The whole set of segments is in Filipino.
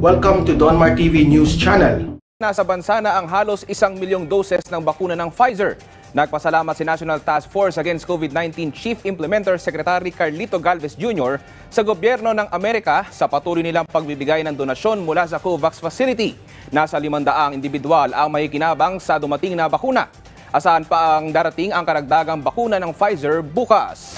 Welcome to Donmar TV News Channel. Nasa bansa na ang halos 1 milyong doses ng bakuna ng Pfizer. Nagpasalamat si National Task Force Against COVID-19 Chief Implementer Secretary Carlito Galvez Jr. sa gobyerno ng Amerika sa patuloy nilang pagbibigay ng donasyon mula sa COVAX facility. Nasa 500 individual ang makikinabang sa dumating na bakuna. Asahan pa ang darating ang karagdagang bakuna ng Pfizer bukas.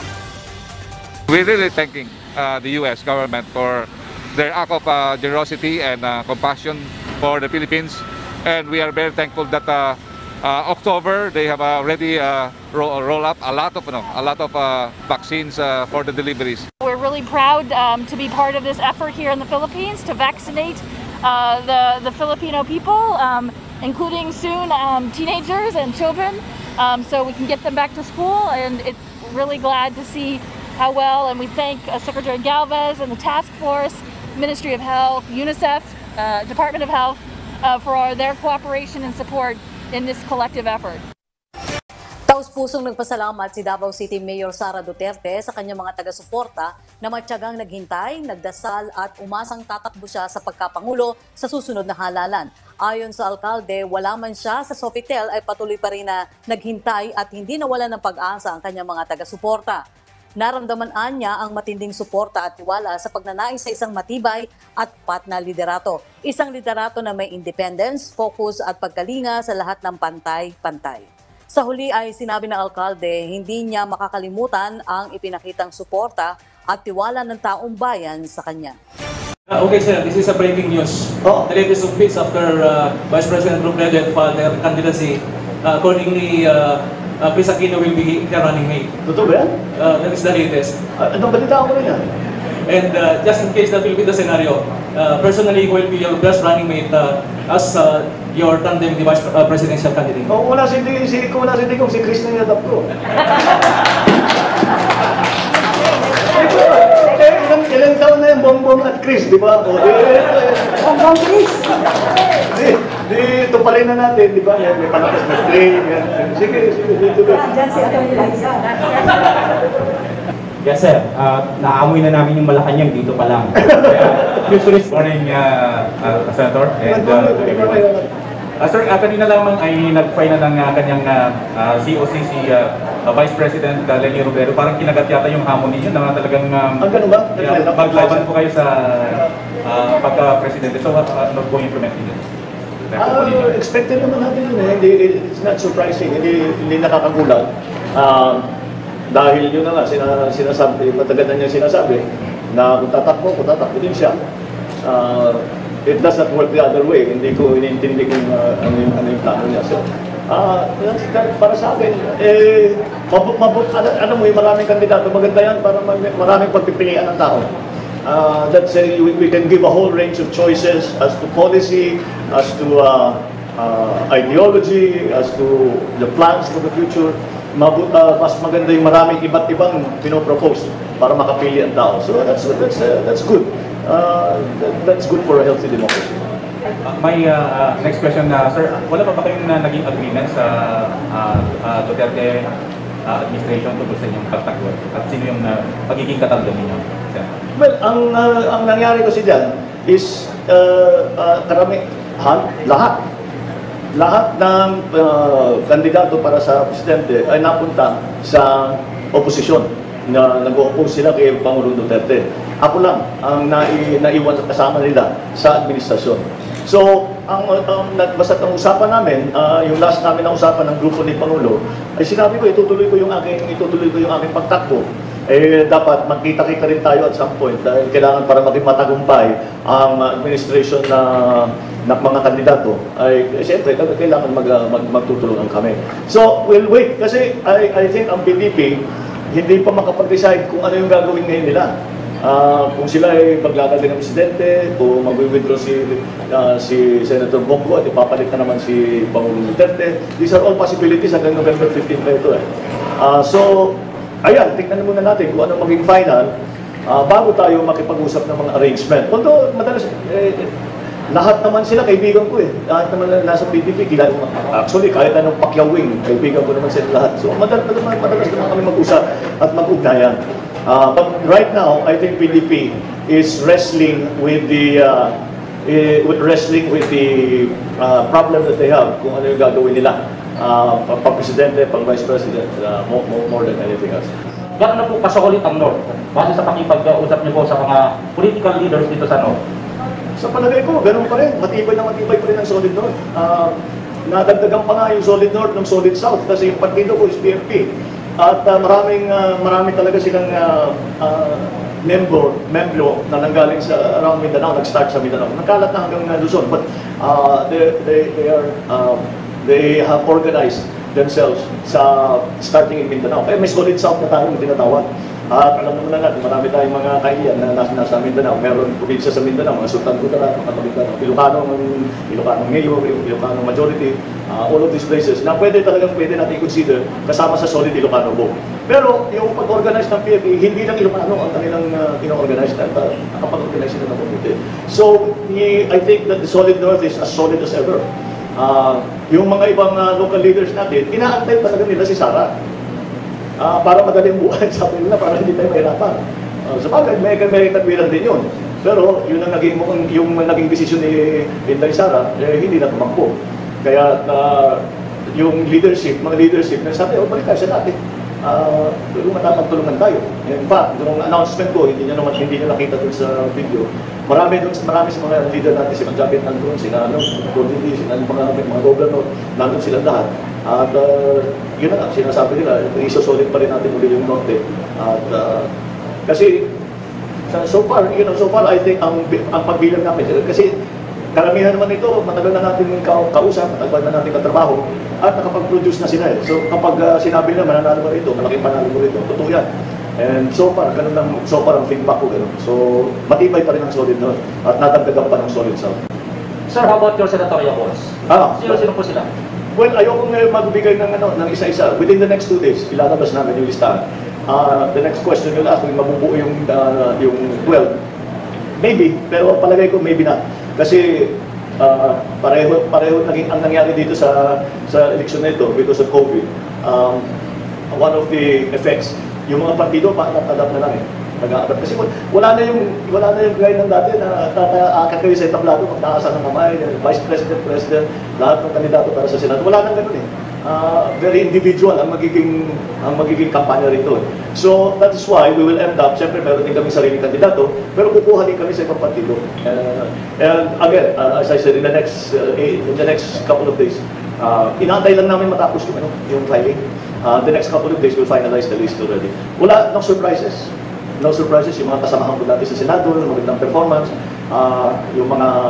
We're really thanking the U.S. government for their act of generosity and compassion for the Philippines, and we are very thankful that October they have already rolled up a lot of vaccines for the deliveries. We're really proud to be part of this effort here in the Philippines to vaccinate the Filipino people, including soon teenagers and children, so we can get them back to school. And it's really glad to see how well, and we thank Secretary Galvez and the task force, Ministry of Health, UNICEF, Department of Health for their cooperation and support in this collective effort. Taus-pusong nagpasalamat si Davao City Mayor Sara Duterte sa kanyang mga taga-suporta na matyagang naghintay, nagdasal at umasang tatakbo siya sa pagkapangulo sa susunod na halalan. Ayon sa alkalde, wala man siya sa Sofitel ay patuloy pa rin na naghintay at hindi nawalan ng pag-asa ang kanyang mga taga-suporta. Naramdaman niya ang matinding suporta at tiwala sa pagnanais sa isang matibay at pat na liderato. Isang liderato na may independence, focus at pagkalinga sa lahat ng pantay-pantay. Sa huli ay sinabi ng alkalde, hindi niya makakalimutan ang ipinakitang suporta at tiwala ng taong bayan sa kanya. Okay sir, this is a breaking news. The latest updates after Vice President Robredo filed their candidacy. Accordingly, Chris Aquino will be the running mate. Totoo ba yan? That is the latest. Anong balita ko rin yan? And just in case that will be the scenario, personally, who will be your best running mate as your tandem the Vice Presidential candidate? Kung wala si Digong, si Chris na yadap ko. Ilang taon na yung Bongbong at Chris, di ba? Bongbong Chris! Ito pala na natin, di ba? May palakas na train. Sige, dito ba? Diyan si Atty. Liza. Yes sir, naamoy na namin yung Malacanang dito pa lang. Usually, morning Senator and everyone. Sir, kanina lamang ay nag-file na ng kanyang COC si Vice President Leni Robredo. Parang kinagat yata yung hamon ninyo na talagang ganun ba? maglaban po kayo sa pagka-presidente. So, ano po implement ninyo? Expected naman natin yun eh. It's not surprising, hindi nakakagulat. Dahil yun na nga, sinasabi, matagal na niya sinasabi na kung tatakbo din siya. It does not work the other way. Hindi ko inintindi kung ano yung plano niya. So, para sa akin, ano mo yung maraming kandidato, maganda yan para maraming pagpipilian ng tao. That's we can give a whole range of choices as to policy, as to ideology, as to the plans for the future. Mas maganda yung maraming iba't ibang pinopropose para makapili ang tao. So that's good. That's good for a healthy democracy. My next question, sir, wala pa ba kayong naging agreement sa Duterte administration tungkol sa inyong pagtakbo? At sino yung pagiging katanggap ninyo? Well, ang nangyari kasi dyan is lahat ng kandidato para sa presidente ay napunta sa oposisyon na nag-oppose sila kay Pangulong Duterte. Ako lang ang naiwan sa kasama nila sa administrasyon. So, basta't ang usapan namin, yung last namin na usapan ng grupo ni Pangulo, ay sinabi ko, itutuloy ko yung aking pagtakbo. Dapat magkita-kita rin tayo at some point dahil kailangan para maging matagumpay ang administration ng mga kandidato ay siyempre kailangan magtutulungan kami. So we'll wait kasi I think ang PDP hindi pa makapag-decide kung ano yung gagawin ngayon nila. Kung sila ay maglalagay ng presidente o mag-withdraw si Senator Bongo at ipapalit na naman si Pangulong Duterte. These are all possibilities hanggang November 15 pa ito eh. So ayan, tingnan muna natin kung ano maging final bago tayo makipag-usap ng mga arrangement. Although, madalas, lahat naman sila kaibigan ko eh. Lahat naman nasa PDP, actually, kahit anong pakyawing, kaibigan ko naman sila lahat. So, madalas naman kami mag-usap at mag-ugnayan. But right now, I think PDP is wrestling with the wrestling with the problem that they have, kung ano yung gagawin nila. Pag-presidente, pag-vice president, more than anything else. Gano'n na po kasakulit ang North? Base sa pakipag-usap niyo po sa mga political leaders dito sa North? Sa palagay ko, ganun pa rin. Matibay na matibay pa rin ang Solid North. Nadagdagan pa nga yung Solid North ng Solid South kasi yung partido ko is PFP. At marami talaga silang membro na nanggaling sa around Mindanao, nag-start sa Mindanao. Nagkalat na hanggang Luzon, but they have organized themselves sa starting in Mindanao. Kaya may Solid South na tayong tinatawag. At alam naman na natin, marami tayong mga kaibigan na nasa Mindanao. Meron probinsya sa Mindanao, mga Sultan Kudarat, mga Mindanao, Ilocano Mayor, Ilocano Majority, all of these places na pwede natin i-consider kasama sa Solid Ilocano Vote. Pero yung pag-organize ng PFP, hindi lang Ilocano ang kanilang ino-organize na nakapag-organize sila ng committee. So, I think that the Solid North is as solid as ever. Yung mga ibang local leaders natin, inaantay talaga nila si Sara. Para madaling buhay, sabi nila, para hindi tayo mahirapan. Sa bagay, may katwiran din yun. Pero yun ang naging desisyon ni Inday Sara, hindi na tumakbo. Kaya yung mga leadership, sabi, balik tayo sa dati. Matapagtulungan tayo. In fact, yung announcement ko, hindi nyo nakita dun sa video. Marami sa mga leader natin, si Manjabit nandun, sila Rodney, sila mga governor, nandun silang lahat. At yun na nga, sinasabi nila, isosolid pa rin natin ulit yung Norte. At kasi so far I think ang pagbilang namin, kasi karamihan naman ito, matagal na natin kausap, matagal na natin katrabaho, at nakapag-produce na sila. So kapag sinabi nila, mananalo mo rito, malaking panalo mo rito, totoo yan. And so far ang feedback ko gano'n. So matibay pa rin ang Solid North at nadagdagan pa ng Solid South. Sir, how about your senatorial votes? Sino po sila? Well, ayokong magbigay ng isa-isa. Within the next 2 days, ilalabas namin yung listahan. The next question you'll ask, kung mabubuo yung 12. Maybe, pero palagay ko maybe not. Kasi pareho naging ang nangyari dito sa eleksyon na ito because of COVID. One of the effects, yung mga partido adapt na lang nag-a-adapt. Kasi wala na yung gaya ng dati na aakyat kayo sa entablado, magtaasan ng kamay, vice president, president, lahat ng kandidato para sa Senado. Wala nang ganun very individual ang magiging kampanya rito. So that is why we will end up, siyempre meron din kami sariling kandidato, pero kukuha din kami sa ibang partido. And again, as I said, in the next couple of days, inaantay lang namin matapos yung filing. The next couple of days, we'll finalize the list already. No surprises. No surprises, yung mga kasamahan ko dati sa Senado, magandang performance, yung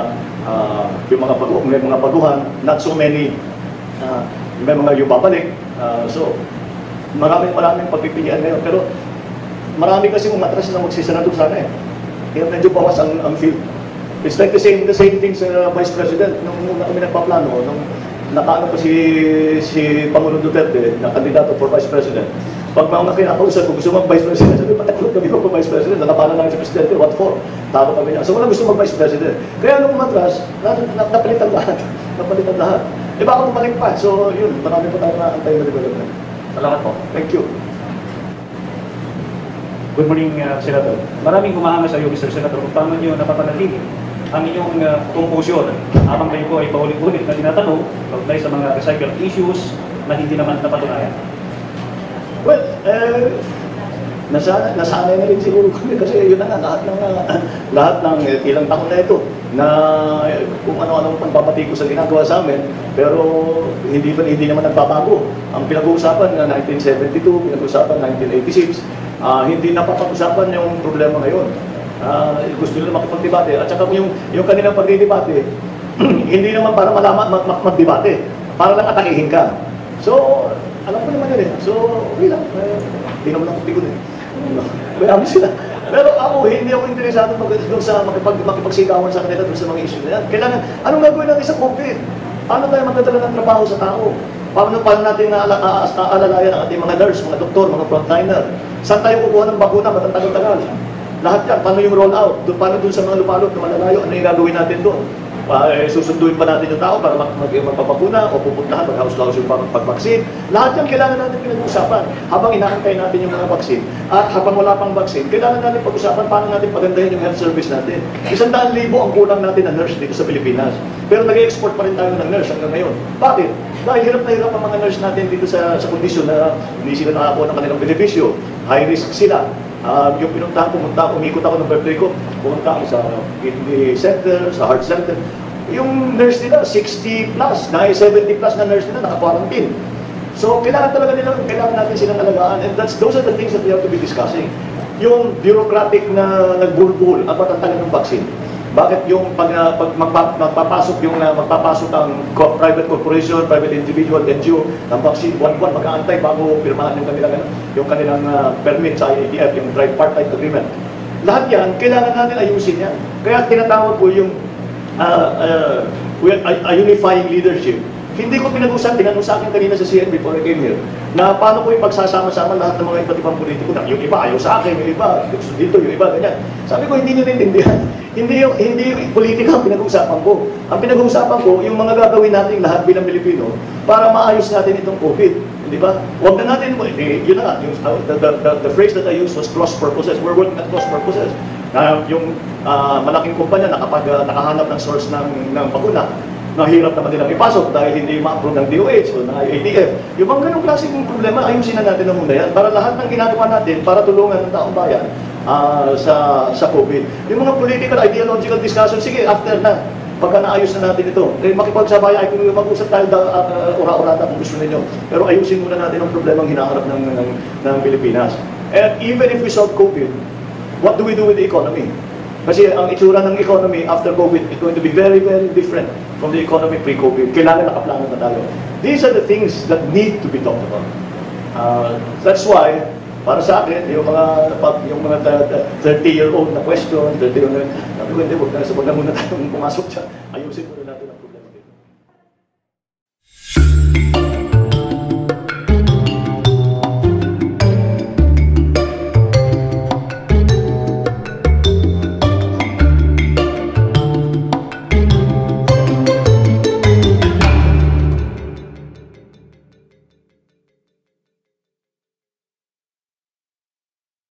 mga baguhan, not so many, may mga yung babalik. So, maraming pagpipilian ngayon. Pero marami kasi umatras na magsisenado sana Kaya medyo bawas ang field. It's like the same thing sa Vice President. Nung una kami nagpaplano, nung nakaano pa si Pangulong Duterte na kandidato for Vice President. Pag mga kinakausap ko, gusto mag-Vice President, sabi, patakot kami ko Vice President, nakapala lang si Presidente, what for? Talo kami niya. So wala gusto mag-Vice President. Kaya nung umatras, napalitan lahat. Baka bumalik pa. So yun, marami pa tayo na antay na development. Salamat po. Thank you. Good morning, Senator. Maraming humahanga sa iyo, Mr. Senator, kung paano niyo napapanatili ang inyong composure habang kayo po ay paulit-ulit na tinatanong kaugnay sa mga recycled issues na hindi naman napatunayan. Well, nasanay na rin siguro kami kasi yun na nga, lahat ng ilang taon na ito na kung ano-anong pagpapatikos sa ginagawa sa amin, pero hindi naman nagbabago. Ang pinag-uusapan na 1972, pinag-uusapan 1986, hindi napapag-usapan yung problema ngayon. Gusto nila makipag-debate. At saka yung kanilang pagdidebate, hindi naman para malaman mag-debate, para lang atakihin ka. So, alam ko naman yun So, okay lang. Hindi naman ako tigod Marami sila. Pero ako, hindi ako interesado doon sa makipagsigawan sa kanila doon sa mga issue na yan. Kailangan, anong gagawin natin sa COVID? Paano tayo magdadala ng trabaho sa tao? Paano natin aalalayan ang ating mga nurse, mga doktor, mga frontliner? Saan tayo kukuha ng bakuna? Matagal-tagal. Lahat yan. Paano yung roll out? Paano doon sa mga lupalot na malalayo? Ano yung gagawin natin doon? Susunduin pa natin yung tao para magpapakuna o pupuntahan, mag-house-house yung pag-vaccine. Lahat yan kailangan natin pinag-usapan habang inaantay natin yung mga vaccine. At habang wala pang vaccine, kailangan natin pag-usapan paano natin pagandahin yung health service natin. 100,000 ang kulang natin na nurse dito sa Pilipinas. Pero nag-export pa rin tayo ng nurse hanggang ngayon. Bakit? Dahil hirap na hirap ang mga nurse natin dito sa kondisyon na hindi sila nakakuha ng kanilang benepisyo. High risk sila. Yung umikot ako ng birthday ko, pumunta ako sa kidney center, sa heart center. Yung nurse nila, 60 plus, 70 plus na nurse nila, naka-quarantine. So, kailangan natin silang alagaan, and those are the things that we have to be discussing. Yung bureaucratic na nagbulbul at matatangin ng vaccine. Bakit yung magpapasok ang private corporation, private individual, NGO ng vaccine, buwan-buwan mag-aantay bago pirmahan yung kanilang permit sa IATF, yung tripartite agreement. Lahat yan, kailangan natin ayusin yan. Kaya tinatawag ko yung unifying leadership. Hindi ko tinanong sa akin kanina sa CN before I came here, na paano ko ipagsasama-sama lahat ng mga iba't ibang politiko na yung iba ayaw sa akin, yung iba gusto dito, yung iba ganyan. Sabi ko, hindi nyo naintindihan. Hindi politika ang pinag-uusapan ko. Ang pinag-uusapan ko, yung mga gagawin natin lahat bilang Pilipino para maayos natin itong COVID. Di ba? Huwag na natin, yun na nga, the phrase that I used was cross purposes. We're working at cross purposes. Yung malaking kumpanya nakahanap ng source ng bakuna, nahirap naman nilang ipasok dahil hindi ma-approve ng DOH o ng IATF. Yung mga ganong klaseng problema, ayusin na natin na muna yan para lahat ng ginagawa natin para tulungan ng taong bayan sa COVID. Yung mga political, ideological discussion, sige, after na, pagka naayos na natin ito, makipagsabayan, mag-usap tayo ura-urata kung gusto ninyo. Pero ayusin muna natin ang problemang hinaharap ng Pilipinas. And even if we solve COVID, what do we do with the economy? Kasi ang itsura ng economy after COVID is going to be very, very different from the economy pre-COVID. Kailangan nakaplano na tayo. These are the things that need to be talked about. That's why, para sa akin, yung mga 30-year-old na question, 30-year-old na, sabi ko, hindi, huwag na muna tayong pumasok dyan. Ayusin muna natin ang problema dito.